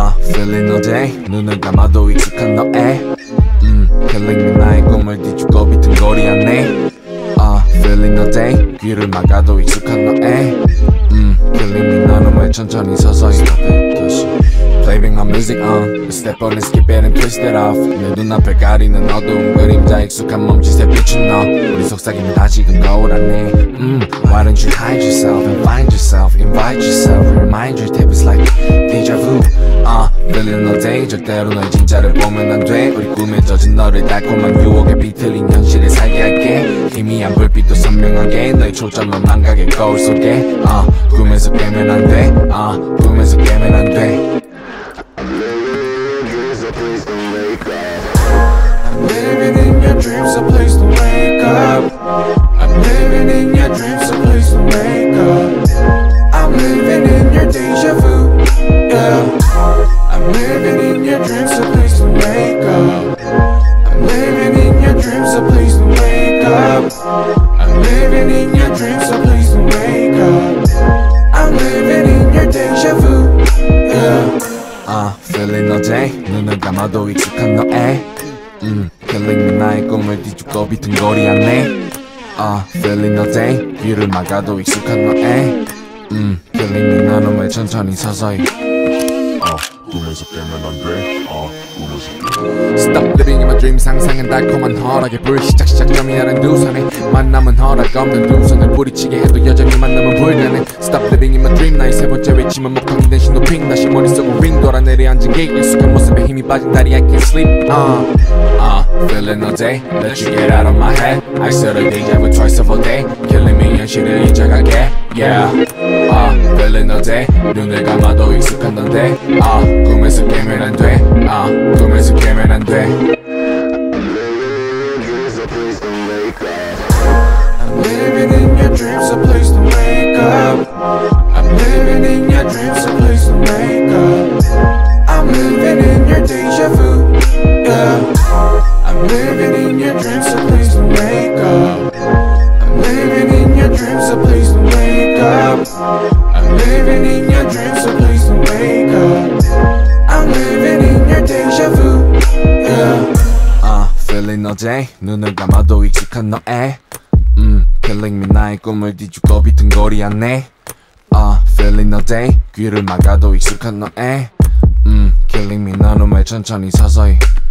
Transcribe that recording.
Feeling all day 눈을 감아도 익숙한 너의 Killing me 나의 꿈을 뒤죽고 비틀거리 안에 Feeling all day 귀를 막아도 익숙한 너의 Killing me 나는 왜 천천히 서서히 Playing my music on Step on it, skip it and twist it off 내 눈앞을 가리는 어두운 그림자 익숙한 몸짓에 비춘 너 우리 속삭이는 다시금 거울 안에 Why don't you hide yourself and find yourself Invite yourself, remind your tape is like Dejavu Feeling all day 절대로 너의 진짜를 보면 안 돼 우리 꿈에 젖은 너를 달콤한 유혹에 비틀린 현실에 살게 할게 희미한 불빛도 선명하게 너의 초점은 망각의 거울 속에 꿈에서 깨면 안 돼 꿈에서 깨면 안 돼 I'm living in your dreams, so please don't wake up I'm living in your dreams, so please don't wake up I'm living in your deja vu, yeah I'm living in your dreams, so please don't wake up I'm living in your dreams, so please don't wake up I'm living in your dreams, so please don't wake up I'm living in your deja vu, yeah Feeling all day 눈을 감아도 익숙한 너의 Killing me 나의 꿈을 뒤죽고 비틀거리 안에 Feeling all day 귀를 막아도 익숙한 너의 Killing me 나는 왜 천천히 서서히 꿈에서 깨면 안 돼. 꿈에서 Stop living in my dream 상상은 달콤한 허락의 불 시작점이 다른 두 손에 만남은 허락 없는 두 손을 부딪히게 해도 여전히 만남은 불가능 Stop living in my dream 나의 세 번째 외침은 목청이 된 신호핑 다시 머릿속으로 링 돌아 내려앉은 게 익숙한 모습에 힘이 빠진 다리 I can't sleep Feeling all day let you get out of my head I said a dejavu twice of a day Killing me 현실을 잊어가게 Yeah Feeling all day 눈을 감아도 익숙한 넌데 꿈에서 깨면 안 돼 꿈에서 깨면 안 돼 I'm living in your dreams so please don't wake up I'm living in your dreams so please don't wake up I'm living in your deja vu yeah I'm living in your dreams so please don't wake up I'm living in your dreams so please don't wake up I'm living in your dreams so please don't wake up I'm living in your deja vu yeah Feeling all day 눈을 감아도 익숙한 너의 Killing me 나의 꿈을 뒤죽고 비틀거리 안에 Feeling all day 귀를 막아도 익숙한 너의 Killing me 너는 왜 천천히 서서히